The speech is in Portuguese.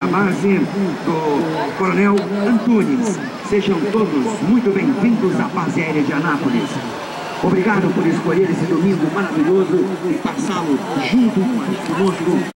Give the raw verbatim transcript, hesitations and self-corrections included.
base do Coronel Antunes. Sejam todos muito bem-vindos à base aérea de Anápolis. Obrigado por escolher esse domingo maravilhoso e passá-lo junto conosco.